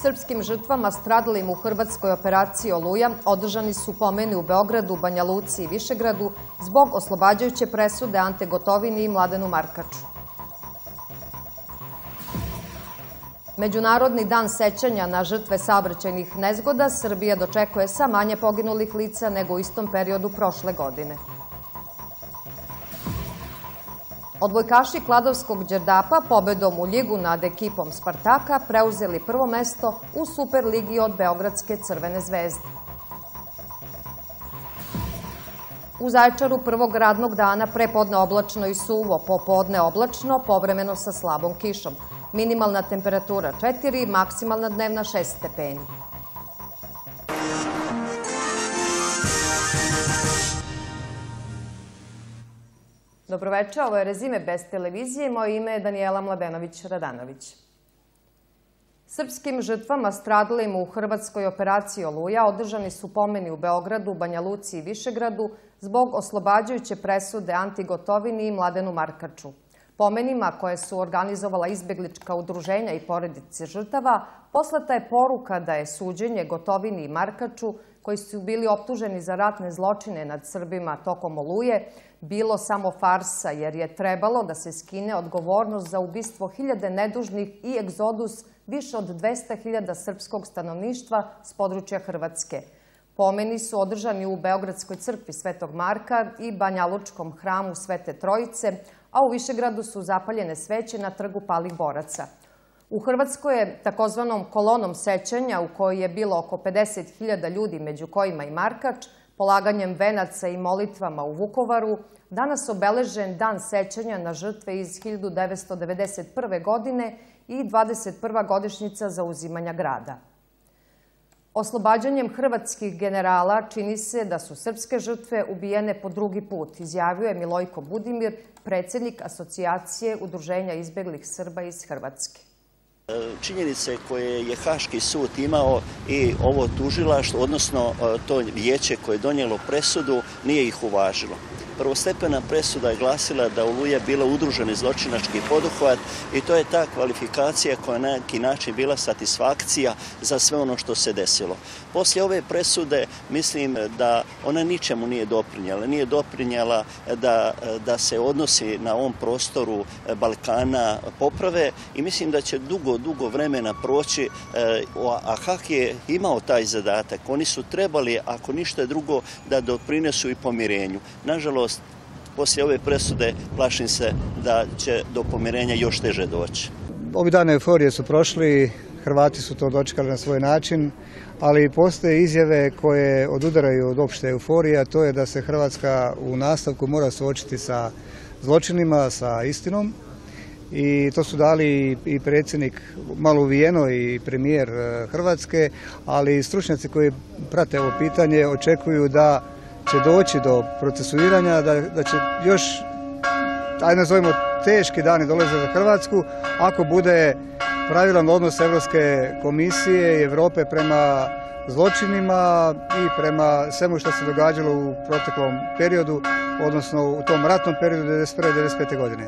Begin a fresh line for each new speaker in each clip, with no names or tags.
Srpskim žrtvama stradalim u hrvatskoj operaciji Oluja održani su pomeni u Beogradu, Banja Luci i Višegradu zbog oslobađajuće presude Ante Gotovini i Mladenu Markaču. Međunarodni dan sećanja na žrtve saobraćajnih nezgoda Srbija dočekuje sa manje poginulih lica nego u istom periodu prošle godine. Odbojkaši Kladovskog Đerdapa pobedom u ligu nad ekipom Spartaka preuzeli prvo mesto u Superligi od Beogradske Crvene zvezde. U Zaječaru prvog radnog dana prepodne oblačno i suvo, popodne oblačno, povremeno sa slabom kišom. Minimalna temperatura 4, maksimalna dnevna 6 stepeni. Dobroveče, ovo je Rezime bez televizije. Moje ime je Danijela Mladenović-Radanović. Srpskim žrtvama stradalim u hrvatskoj operaciji Oluja održani su pomeni u Beogradu, Banja Luci i Višegradu zbog oslobađajuće presude Anti Gotovini i Mladenu Markaču. Pomenima koje su organizovala izbeglička udruženja i porodice žrtava poslata je poruka da je suđenje Gotovini i Markaču, koji su bili optuženi za ratne zločine nad Srbima tokom Oluje, bilo samo farsa, jer je trebalo da se skine odgovornost za ubistvo hiljade nedužnih i egzodus više od 200.000 srpskog stanovništva s područja Hrvatske. Pomeni su održani u Beogradskoj crkvi Svetog Marka i Banjalučkom hramu Svete Trojice, a u Višegradu su zapaljene sveće na trgu palih boraca. U Hrvatskoj je takozvanom kolonom sećanja, u kojoj je bilo oko 50.000 ljudi, među kojima i Markač, polaganjem venaca i molitvama u Vukovaru, danas obeležen dan sećanja na žrtve iz 1991. godine i 21. godišnjica zauzimanja grada. Oslobađanjem hrvatskih generala čini se da su srpske žrtve ubijene po drugi put, izjavio je Milojko Budimir, predsjednik Asocijacije udruženja izbeglih Srba iz Hrvatske.
Činjenice koje je Haški sud imao i ovo tužilaštvo, odnosno to vijeće koje je donijelo presudu, nije ih uvažilo. Prvostepena presuda je glasila da Oluja bila udruženi zločinački poduhvat i to je ta kvalifikacija koja na neki način bila satisfakcija za sve ono što se desilo. Poslije ove presude mislim da ona ničemu nije doprinjela. Nije doprinjela da se odnosi na ovom prostoru Balkana poprave i mislim da će dugo vremena proći, a Hag je imao taj zadatak. Oni su trebali, ako ništa drugo, da doprinesu i pomirenju. Nažalost, poslije ove presude plašim se da će do pomirenja još teže doći.
Ovi dane euforije su prošli, Hrvati su to dočekali na svoj način, ali postoje izjave koje odudaraju od opšte euforije, a to je da se Hrvatska u nastavku mora suočiti sa zločinima, sa istinom. I to su dali i predsjednik malo uvijeno i premijer Hrvatske, ali stručnjaci koji prate ovo pitanje očekuju da će doći do procesuiranja, da će još, ajde nazovimo, teški dani dolaze za Hrvatsku ako bude pravilan odnos Europske komisije i Europe prema zločinima i prema svemu što se događalo u proteklom periodu, odnosno u tom ratnom periodu 1991. i 1995. godine.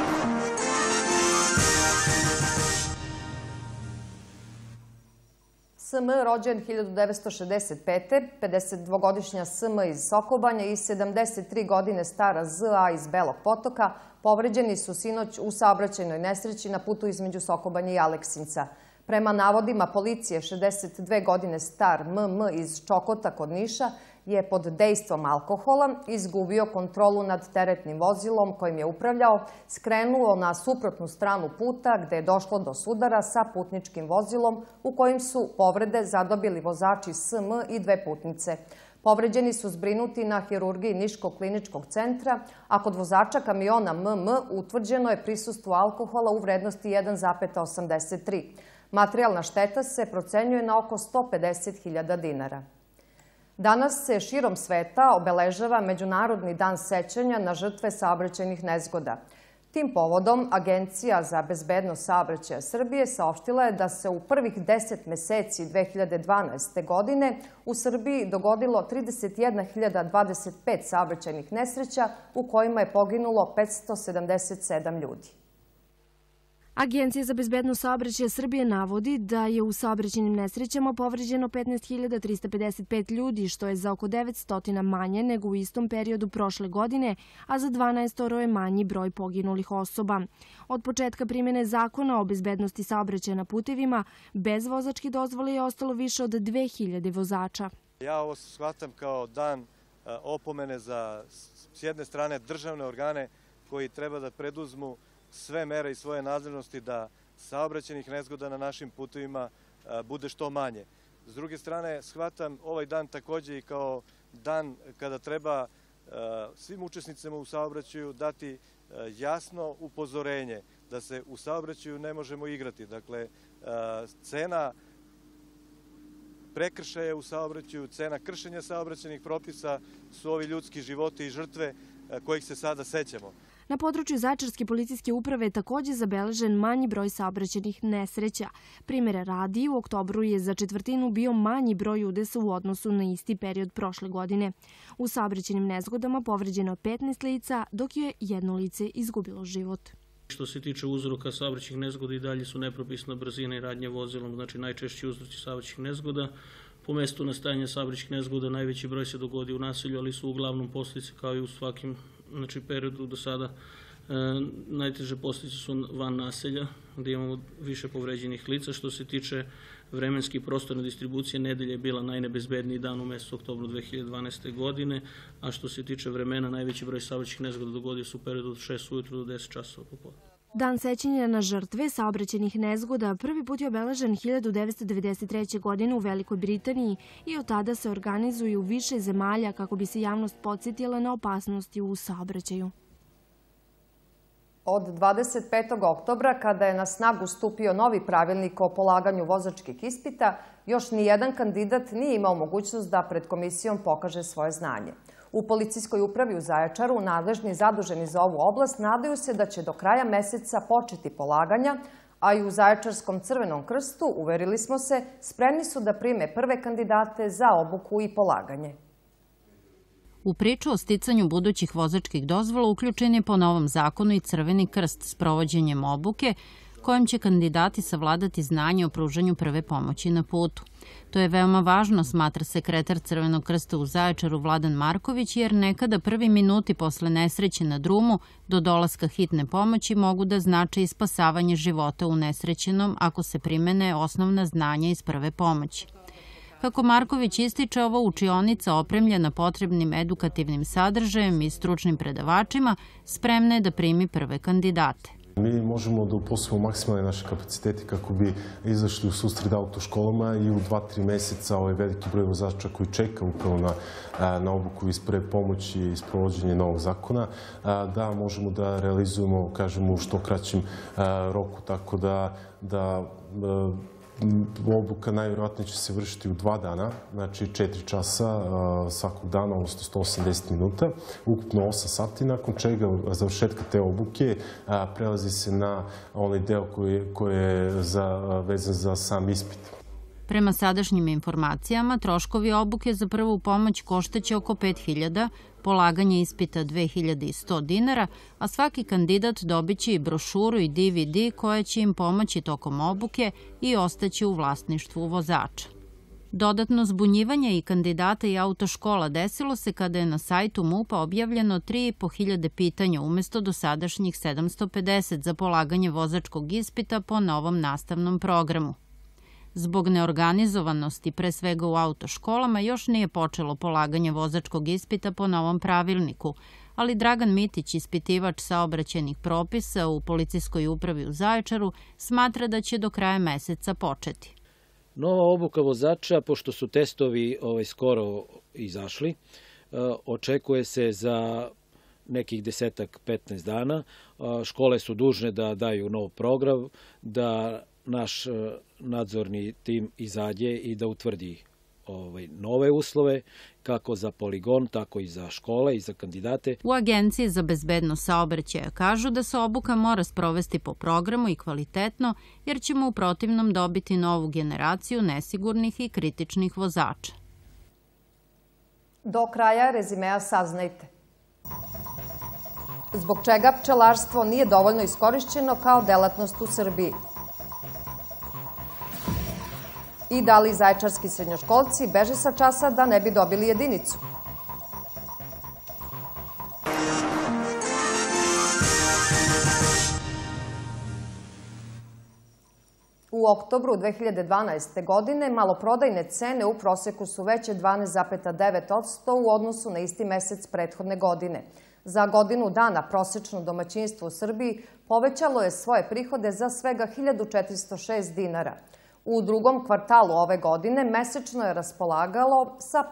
SM rođen 1965. 52-godišnja SM iz Sokobanje i 73 godine stara ZA iz Belog Potoka povređeni su sinoć u saobraćajnoj nesreći na putu između Sokobanje i Aleksinca. Prema navodima policije, 62 godine star MM iz Čokota kod Niša je pod dejstvom alkohola izgubio kontrolu nad teretnim vozilom kojim je upravljao, skrenuo na suprotnu stranu puta gde je došlo do sudara sa putničkim vozilom u kojim su povrede zadobili vozači SM i dve putnice. Povređeni su zbrinuti na hirurgiji Niškog kliničkog centra, a kod vozača kamiona MM utvrđeno je prisustvo alkohola u vrednosti 1,83. Materijalna šteta se procenjuje na oko 150.000 dinara. Danas se širom sveta obeležava Međunarodni dan sećanja na žrtve saobraćajnih nezgoda. Tim povodom Agencija za bezbednost saobraćaja Srbije saopštila je da se u prvih 10 meseci 2012. godine u Srbiji dogodilo 31.025 saobraćajnih nesreća u kojima je poginulo 577 ljudi.
Agencija za bezbednost saobraćaja Srbije navodi da je u saobraćajnim nesrećama povređeno 15.355 ljudi, što je za oko 900 manje nego u istom periodu prošle godine, a za 12 je manji broj poginulih osoba. Od početka primjene zakona o bezbednosti saobraćaja na putevima, bez vozačke dozvole je ostalo više od 2000 vozača.
Ja ovo shvatam kao dan opomene za, s jedne strane, državne organe koji treba da preduzmu sve mere i svoje nadležnosti da saobraćajnih nezgoda na našim putevima bude što manje. S druge strane, shvatam ovaj dan takođe i kao dan kada treba svim učesnicima u saobraćaju dati jasno upozorenje da se u saobraćaju ne možemo igrati. Dakle, cena prekršaja u saobraćaju, cena kršenja saobraćajnih propisa su ovi ljudski životi i žrtve kojih se sada sećamo.
Na području Zaječarske policijske uprave je takođe zabeležen manji broj saobraćajnih nesreća. Primjera radi, u oktobru je za četvrtinu bio manji broj udesa u odnosu na isti period prošle godine. U saobraćajnim nezgodama povređeno je 15 lica, dok je jedno lice izgubilo život.
Što se tiče uzroka saobraćajnih nezgoda, i dalje su nepropisna brzina i radnja vozilom, znači najčešći uzroci saobraćajnih nezgoda. Po mestu nastajanja saobraćajnih nezgoda najveći broj se dogodi u naselju, ali su uglavnom posljedice kao i u svakim periodu do sada. Najteže posljedice su van naselja, gdje imamo više povređenih lica. Što se tiče vremenske i prostorne distribucije, nedelja je bila najnebezbedniji dan u mesecu oktobru 2012. godine, a što se tiče vremena, najveći broj saobraćajnih nezgoda dogodio se u periodu od 6 ujutru do 10 časova popodne.
Dan sećanja na žrtve saobraćajnih nezgoda prvi put je obeležen 1993. godine u Velikoj Britaniji i od tada se organizuju više zemalja kako bi se javnost podsjetila na opasnosti u saobraćaju.
Od 25. oktobra, kada je na snagu stupio novi pravilnik o polaganju vozačkih ispita, još nijedan kandidat nije imao mogućnost da pred komisijom pokaže svoje znanje. U policijskoj upravi u Zaječaru, nadležni i zaduženi za ovu oblast nadaju se da će do kraja meseca početi polaganja, a i u Zaječarskom Crvenom krstu, uverili smo se, spremni su da prime prve kandidate za obuku i polaganje.
U priču o sticanju budućih vozačkih dozvola uključen je po novom zakonu i Crveni krst s provođenjem obuke, kojim će kandidati savladati znanje o pružanju prve pomoći na putu. To je veoma važno, smatra sekretar Crvenog krsta u Zaječaru Vladan Marković, jer nekada prvi minuti posle nesreće na drumu do dolaska hitne pomoći mogu da znače i spasavanje života unesrećenom ako se primene osnovna znanja iz prve pomoći. Kako Marković ističe, ova učionica opremljena potrebnim edukativnim sadržajem i stručnim predavačima spremna je da primi prve kandidate.
Mi možemo da uposlimo maksimalne naše kapacitete kako bi izašli u susret autoškolama i u 2-3 meseca ovaj veliki broj vozača koji čeka upravo na obuku iz prve pomoći i sprovođenje novog zakona, da možemo da realizujemo, kažemo, u što kraćem roku, tako da obuka najvjerojatnije će se vršiti u 2 dana, znači 4 časa svakog dana, odnosno 180 minuta, ukupno 8 sati, nakon čega završetka te obuke prelazi se na onaj deo koji je vezan za sam ispit.
Prema sadašnjim informacijama, troškovi obuke za prvu pomoć koštaće oko 5.000, polaganje ispita 2.100 dinara, a svaki kandidat dobiće i brošuru i DVD koja će im pomoći tokom obuke i ostaće u vlasništvu vozača. Dodatno zbunjivanje i kandidata i autoškola desilo se kada je na sajtu MUP-a objavljeno 3.500 pitanja umesto dosadašnjih 750 za polaganje vozačkog ispita po novom nastavnom programu. Zbog neorganizovanosti, pre svega u autoškolama, još nije počelo polaganje vozačkog ispita po novom pravilniku, ali Dragan Mitić, ispitivač saobraćajnih propisa u policijskoj upravi u Zaječaru, smatra da će do kraja meseca početi.
Nova obuka vozača, pošto su testovi skoro izašli, očekuje se za nekih 10-15 dana. Škole su dužne da daju nov program, da naš nadzorni tim izađe i da utvrdi nove uslove, kako za poligon, tako i za škole i za kandidate.
U Agenciji za bezbednost saobraćaja kažu da se obuka mora sprovesti po programu i kvalitetno, jer ćemo u protivnom dobiti novu generaciju nesigurnih i kritičnih vozača.
Do kraja rezimea saznajte. Zbog čega pčelarstvo nije dovoljno iskorišćeno kao delatnost u Srbiji? I da li zaječarski srednjoškolci beže sa časa da ne bi dobili jedinicu? U oktobru 2012. godine maloprodajne cene u proseku su veće 12,9% u odnosu na isti mesec prethodne godine. Za godinu dana prosečno domaćinstvo u Srbiji povećalo je svoje prihode za svega 1406 dinara. U drugom kvartalu ove godine mesečno je raspolagalo sa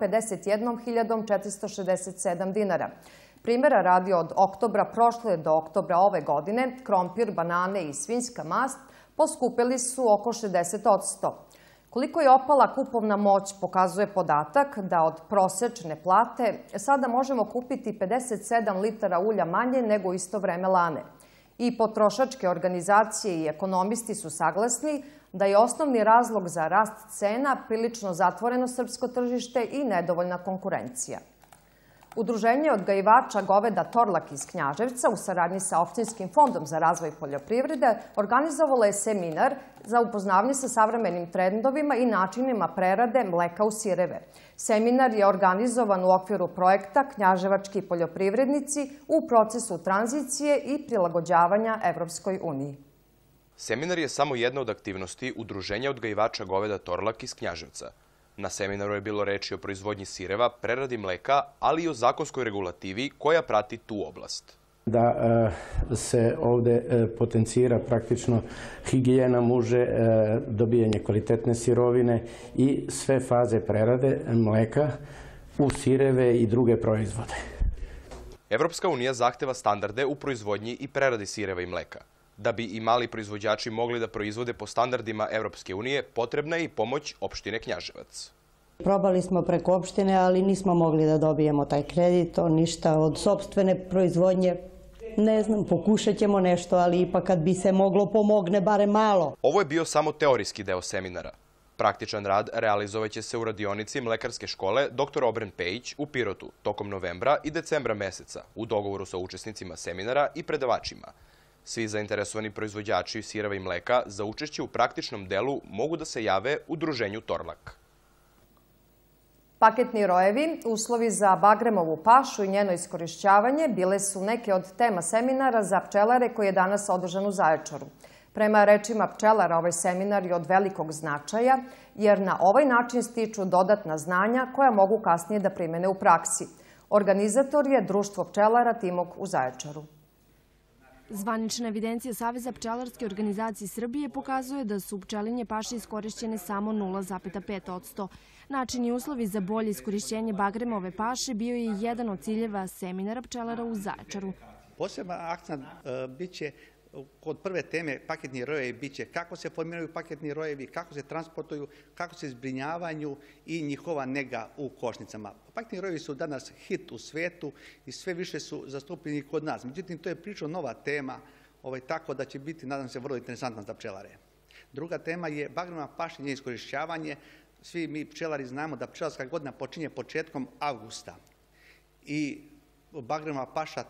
51.467 dinara. Primjera radi, od oktobra prošle do oktobra ove godine krompir, banane i svinjska mast poskupili su oko 60%. Koliko je opala kupovna moć pokazuje podatak da od prosečne plate sada možemo kupiti 57 litara ulja manje nego u isto vreme lane. I potrošačke organizacije i ekonomisti su saglasni da je osnovni razlog za rast cena prilično zatvoreno srpsko tržište i nedovoljna konkurencija. Udruženje odgajivača goveda Torlak iz Knjaževca u saradnji sa Opštinskim fondom za razvoj poljoprivrede organizovalo je seminar za upoznavanje sa savremenim trendovima i načinima prerade mleka u sireve. Seminar je organizovan u okviru projekta Knjaževački poljoprivrednici u procesu tranzicije i prilagođavanja Evropskoj uniji.
Seminar je samo jedna od aktivnosti Udruženja odgajivača goveda Torlak iz Knjaževca. Na seminaru je bilo reči o proizvodnji sireva, preradi mleka, ali i o zakonskoj regulativi koja prati tu oblast.
Da se ovde potencira praktično higijena muže, dobijanje kvalitetne sirovine i sve faze prerade mleka u sireve i druge proizvode.
Evropska unija zahteva standarde u proizvodnji i preradi sireva i mleka. Da bi i mali proizvođači mogli da proizvode po standardima Evropske unije, potrebna je i pomoć opštine Knjaževac.
Probali smo preko opštine, ali nismo mogli da dobijemo taj kredit, ništa od sopstvene proizvodnje. Ne znam, pokušat ćemo nešto, ali ipak kad bi se moglo pomogne, barem malo.
Ovo je bio samo teorijski deo seminara. Praktičan rad realizovaće se u radionici Mlekarske škole dr. Obren Pejić u Pirotu tokom novembra i decembra meseca u dogovoru sa učesnicima seminara i predavačima. Svi zainteresovani proizvođači sireva i mleka za učešće u praktičnom delu mogu da se jave Udruženju Torlak.
Paketni rojevi, uslovi za bagremovu pašu i njeno iskorišćavanje bile su neke od tema seminara za pčelare koji je danas održan u Zaječaru. Prema rečima pčelara, ovaj seminar je od velikog značaja jer na ovaj način stiču dodatna znanja koja mogu kasnije da primene u praksi. Organizator je Društvo pčelara Timok u Zaječaru.
Zvanična evidencija Saveza pčelarske organizacije Srbije pokazuje da su pčelinje paše iskorišćene samo 0,5%. Način i uslovi za bolje iskorišćenje bagremove paše bio je jedan od ciljeva seminara pčelara u Zaječaru.
Poseban akcent biće kod prve teme paketni rojevi biće kako se formiraju paketni rojevi, kako se transportuju, kako se zbrinjavaju i njihova nega u košnicama. Paketni rojevi su danas hit u svetu i sve više su zastupljeni kod nas. Međutim, to je prilično nova tema, tako da će biti, nadam se, vrlo interesantna za pčelare. Druga tema je bagremova paša i njeno iskorišćavanje. Svi mi pčelari znamo da pčelarska godina počinje početkom avgusta i bagremova paša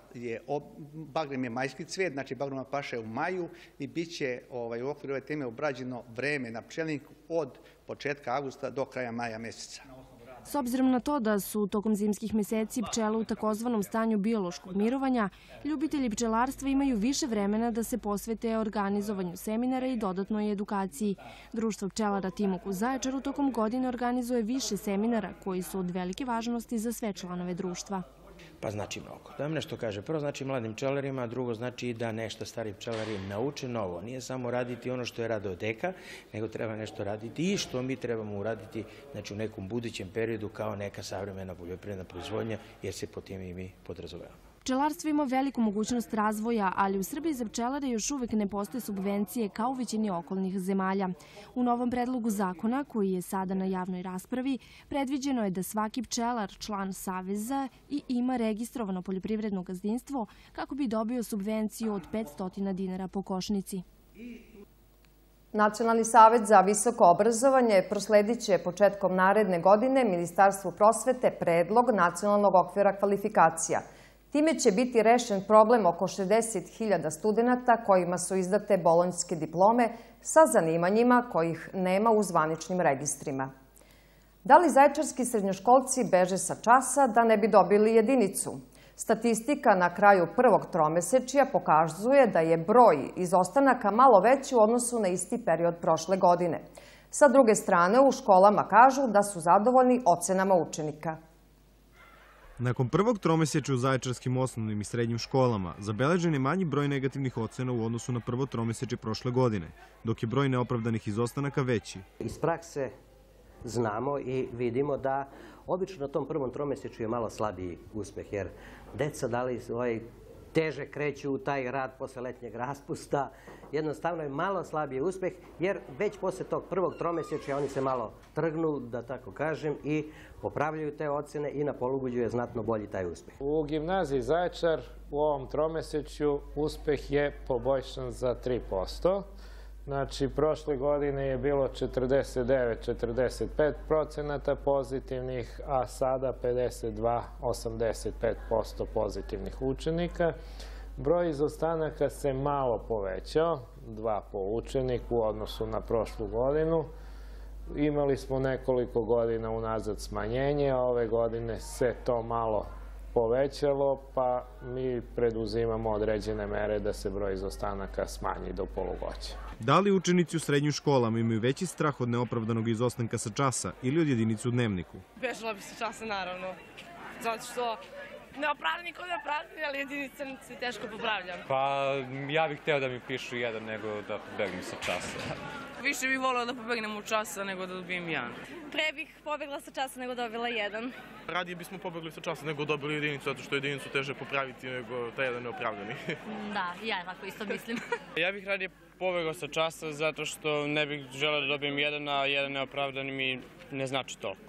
bagrem je majski cvet, znači bagremova paša je u maju i bit će u okviru ove teme obrađeno vreme na pčelniku od početka avgusta do kraja maja meseca.
S obzirom na to da su tokom zimskih meseci pčele u takozvanom stanju biološkog mirovanja, ljubitelji pčelarstva imaju više vremena da se posvete organizovanju seminara i dodatnoj edukaciji. Društvo pčelara Timok u Zaječaru tokom godine organizuje više seminara koji su od velike važnosti za sve članove društva.
Pa znači mnogo. Da vam nešto kaže. Prvo znači mladim pčelarima, a drugo znači da nešto stari pčelari nauče novo. Nije samo raditi ono što je radio deka, nego treba nešto raditi i što mi trebamo uraditi u nekom budućem periodu kao neka savremena poljoprivredna proizvodnja, jer se po tim i mi podrazumevamo.
Pčelarstvo ima veliku mogućnost razvoja, ali u Srbiji za pčelare još uvek ne postoje subvencije kao u većini okolnih zemalja. U novom predlogu zakona, koji je sada na javnoj raspravi, predviđeno je da svaki pčelar član Saveza i ima registrovano poljoprivredno gazdinstvo kako bi dobio subvenciju od 500 dinara po košnici.
Nacionalni savet za visoko obrazovanje prosledit će početkom naredne godine Ministarstvu prosvete predlog nacionalnog okvira kvalifikacija. Time će biti rešen problem oko 60.000 studenata kojima su izdate bolonjske diplome sa zanimanjima kojih nema u zvaničnim registrima. Da li zaječarski srednjoškolci beže sa časa da ne bi dobili jedinicu? Statistika na kraju prvog tromesečja pokazuje da je broj izostanaka malo veći u odnosu na isti period prošle godine. Sa druge strane, u školama kažu da su zadovoljni ocenama učenika.
Nakon prvog tromesečja u zaječarskim osnovnim i srednjim školama zabeležen je manji broj negativnih ocena u odnosu na prvo tromesečje prošle godine, dok je broj neopravdanih izostanaka veći.
Iz prakse znamo i vidimo da obično na tom prvom tromesečju je malo slabiji uspeh, jer deca da li teže kreću u taj rad posle letnjeg raspusta, jednostavno je malo slabiji uspeh, jer već posle tog prvog tromesečja oni se malo trgnu, da tako kažem, i popravljaju te ocene i na polugođu je znatno bolji taj uspeh.
U gimnaziji Zaječar u ovom tromesečju uspeh je poboljšan za 3%. Znači, prošle godine je bilo 49-45% pozitivnih, a sada 52-85% pozitivnih učenika. Broj izostanaka se malo povećao, 2 po učeniku u odnosu na prošlu godinu. Imali smo nekoliko godina unazad smanjenje, a ove godine se to malo povećalo, pa mi preduzimamo određene mere da se broj izostanaka smanji do polugoća.
Da li učenici u srednjim školama imaju veći strah od neopravdanog izostanka sa časa ili od jedinice u dnevniku?
Bežala bi sa časa, naravno. Zato što neopravdani kod neopravdani, ali jedinica se teško popravlja.
Pa ja bih hteo da mi pišu 1 nego da pobegnem sa časa.
Više bih volila da pobegnem u časa nego da dobijem 1.
Pre bih pobegla sa časa nego dobila 1.
Radije bismo pobegli sa časa nego dobili jedinicu, zato što jedinicu teže popraviti nego taj jedan neopravdani.
Da, ja tako isto mislim.
Ja bih radije pobegao sa časa zato što ne bih želeo da dobijem 1, a 1 neopravdani mi ne znači toliko.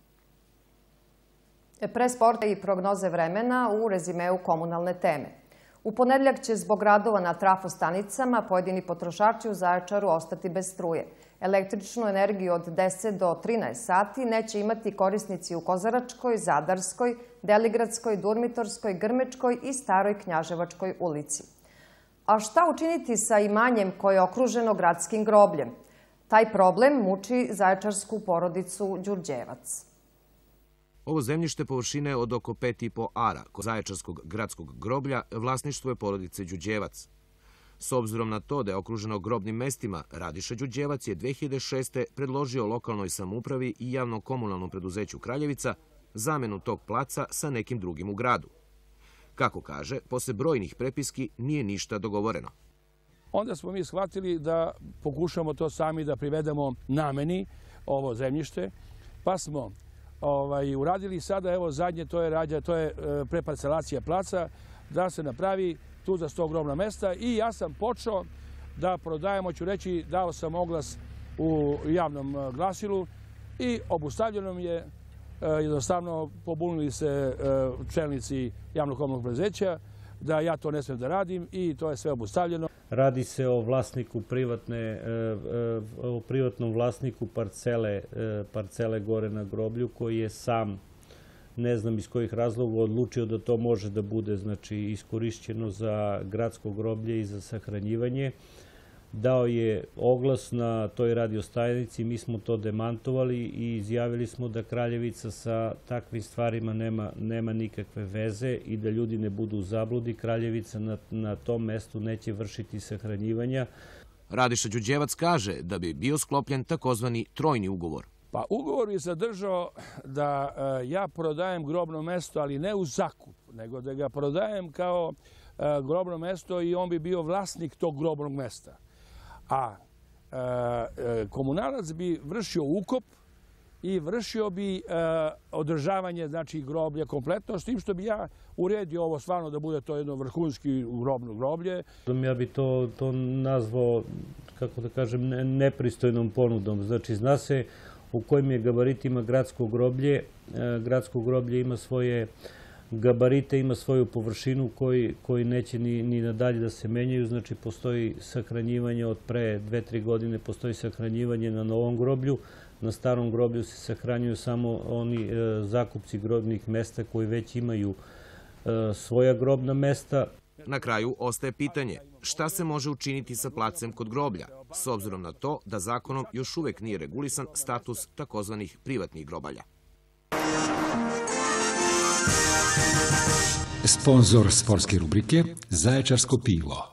Pre sporta i prognoze vremena u rezimeu komunalne teme. U ponedeljak će zbog radova na trafostanicama pojedini potrošači u Zaječaru ostati bez struje. Električnu energiju od 10 do 13 sati neće imati korisnici u Kozaračkoj, Zadarskoj, Deligradskoj, Durmitorskoj, Grmečkoj i Staroj Knjaževačkoj ulici. A šta učiniti sa imanjem koje je okruženo gradskim grobljem? Taj problem muči zaječarsku porodicu Đurđevac.
Ovo zemljište površine od oko 5,5 ara kod Zaječarskog gradskog groblja vlasništvo je porodice Đurđevac. S obzirom na to da je okruženo grobnim mestima, Radiša Đurđevac je 2006. predložio lokalnoj samoupravi i javno-komunalnom preduzeću Kraljevica zamenu tog placa sa nekim drugim u gradu. Kako kaže, posle brojnih prepiski nije ništa dogovoreno.
Onda smo mi shvatili da pokušamo to sami da privedemo nameni, ovo zemljište, pa smo uradili sada, evo zadnje, to je preparcelacija placa, da se napravi tu za 100 grobna mesta i ja sam počeo da prodajem, hoću reći, dao sam oglas u javnom glasilu i obustavljeno mi je, jednostavno pobunili se čelnici javno-komunalnog preduzeća da ja to ne smijem da radim i to je sve obustavljeno.
Radi se o vlasniku privatnom vlasniku parcele gore na groblju koji je sam, ne znam iz kojih razloga, odlučio da to može da bude iskorišćeno za gradsko groblje i za sahranjivanje. Dao je oglas na toj radiostanici, mi smo to demantovali i izjavili smo da Kraljevica sa takvim stvarima nema nikakve veze i da ljudi ne budu u zabludi. Kraljevica na tom mestu neće vršiti sahranjivanja.
Radiša Đurđevac kaže da bi bio sklopljen takozvani trojni ugovor.
Pa ugovor je sadržao da ja prodajem grobno mesto, ali ne u zakup, nego da ga prodajem kao grobno mesto i on bi bio vlasnik tog grobnog mesta. A komunalac bi vršio ukop i vršio bi održavanje groblja kompletno, s tim što bi ja uredio ovo stvarno da bude to jedno vrhunski grobno groblje.
Ja bi to nazvao, kako da kažem, nepristojnom ponudom. Znači, zna se u kojim je gabaritima gradsko groblje. Gradsko groblje ima svoje gabarite, ima svoju površinu koji neće ni nadalje da se menjaju. Znači, postoji sahranjivanje od pre 2-3 godine, postoji sahranjivanje na novom groblju. Na starom groblju se sahranjuju samo oni zakupci grobnih mesta koji već imaju svoja grobna mesta.
Na kraju ostaje pitanje šta se može učiniti sa placem kod groblja, s obzirom na to da zakonom još uvek nije regulisan status takozvanih privatnih grobalja.
Sponzor sportske rubrike Zaječarsko pivo.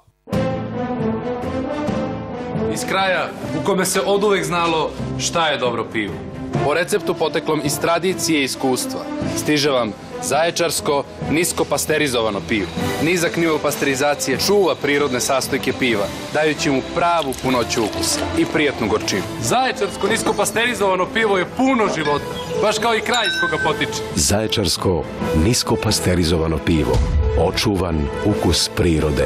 Iz kraja u kome se oduvek znalo šta je dobro pivo. Po receptu poteklom iz tradicije i iskustva stiže vam Zaječarsko nisko pasterizovano pivo. Nizak nivo pasterizacije čuva prirodne sastojke piva, dajući mu pravu punoću ukusa i prijatnu gorčinu. Zaječarsko nisko pasterizovano pivo je puno života, baš kao i kraj iz koga potiče.
Zaječarsko nisko pasterizovano pivo. Očuvan ukus prirode.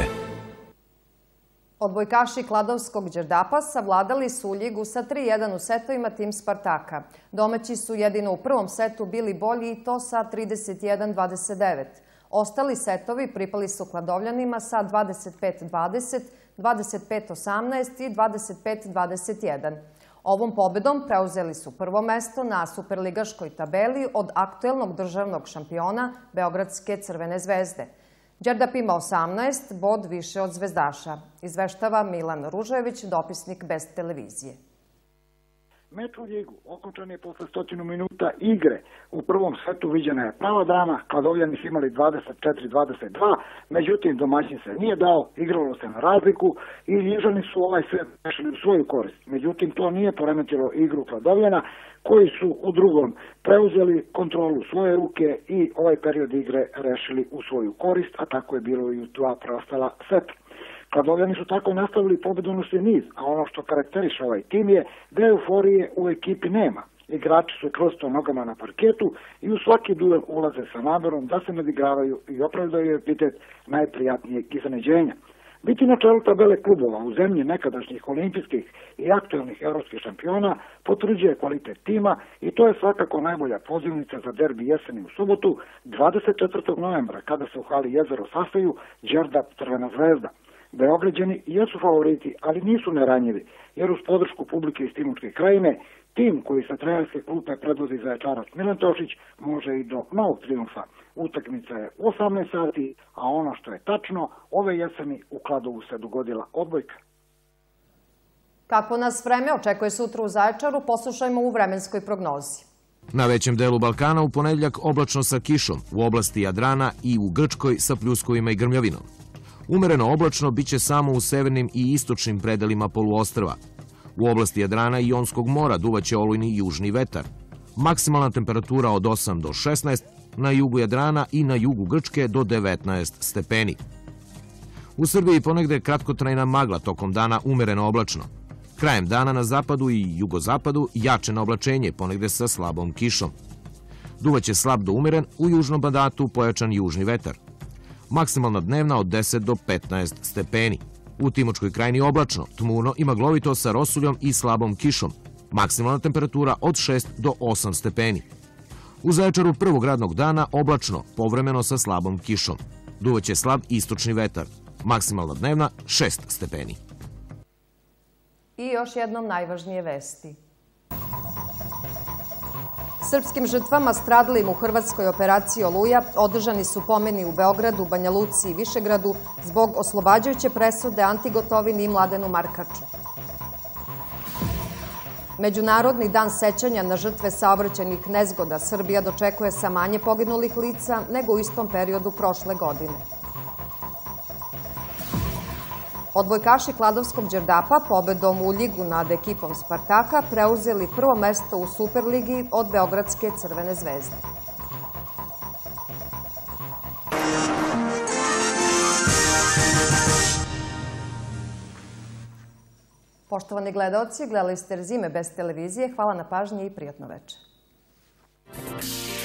Odbojkaši Kladovskog Đerdapa savladali su Uljigu sa 3:1 u setovima tim Spartaka. Domaći su jedino u prvom setu bili bolji i to sa 31-29. Ostali setovi pripali su Kladovljanima sa 25-20, 25-18 i 25-21. Ovom pobedom preuzeli su prvo mesto na superligaškoj tabeli od aktuelnog državnog šampiona Beogradske Crvene zvezde. Đerdap ima 18, bod više od zvezdaša. Izveštava Milan Ružević, dopisnik Best televizije.
Meč u Ljigu okončan je posle 100 minuta igre. U prvom setu viđena je prava dama, Kladovljani su imali 24-22, međutim domaćin se nije dao, igralo se na razliku i Ljižani su ovaj set rešili u svoju korist. Međutim, to nije poremetilo igru Kladovljana, koji su u drugom preuzeli kontrolu u svoje ruke i ovaj period igre rešili u svoju korist, a tako je bilo i u dva preostala seta. Kladovljani su tako nastavili pobedonosni niz, a ono što karakteriše ovaj tim je da euforije u ekipi nema. Igrači su čvrsto nogama na parketu i u svaki duel ulaze sa namerom da se nadigravaju i opravdaju epitet najprijatnijeg iznenađenja. Biti na čelu tabele klubova u zemlji nekadašnjih olimpijskih i aktuelnih evropskih šampiona potvrđuje kvalitet tima i to je svakako najbolja pozivnica za derbi jeseni u subotu 24. novembra kada se u hali Jezero sastaju Đerdap Crvena zvezda. Beograđani jesu favoriti, ali nisu neranjivi, jer uz podršku publike iz Timočke krajine, tim koji sa trenerske klupe predvodi Zaječarac Milan Tošić može i do novog triumfa. Utakmica je u 18 sati, a ono što je tačno, ove jeseni u Kladovu se dogodila odbojka.
Kako nas vreme očekuje sutra u Zaječaru, poslušajmo u vremenskoj prognozi.
Na većem delu Balkana u ponedeljak oblačno sa kišom, u oblasti Jadrana i u Grčkoj sa pljuskovima i grmljavinom. Umereno oblačno biće samo u severnim i istočnim predelima poluostrva. U oblasti Jadrana i Jonskog mora duvaće olujni južni vetar. Maksimalna temperatura od 8 do 16, na jugu Jadrana i na jugu Grčke do 19 stepeni. U Srbiji ponegde kratkotrajna magla, tokom dana umereno oblačno. Krajem dana na zapadu i jugozapadu jačeno oblačenje, ponegde sa slabom kišom. Duvaće slab do umeren, u južnom Banatu pojačan južni vetar. Maksimalna dnevna od 10 do 15 stepeni. U Timočkoj krajini oblačno, tmurno i maglovito sa rosuljom i slabom kišom. Maksimalna temperatura od 6 do 8 stepeni. U Zaječaru prvog radnog dana oblačno, povremeno sa slabom kišom. Duvaće slab istočni vetar. Maksimalna dnevna 6 stepeni.
I još jednom najvažnije vesti. Srpskim žrtvama stradalim u hrvatskoj operaciji Oluja održani su pomeni u Beogradu, Banja Luci i Višegradu zbog oslobađajuće presude Anti Gotovini i Mladenu Markaču. Međunarodni dan sećanja na žrtve saobraćajnih nezgoda Srbija dočekuje sa manje poginulih lica nego u istom periodu prošle godine. Odbojkaši Kladovskog Đerdapa pobedom u Ljigu nad ekipom Spartaka preuzeli prvo mesto u Superligi od Beogradske Crvene zvezde. Poštovani gledaoci, gledali ste Rezime Best televizije. Hvala na pažnji i prijatno večer.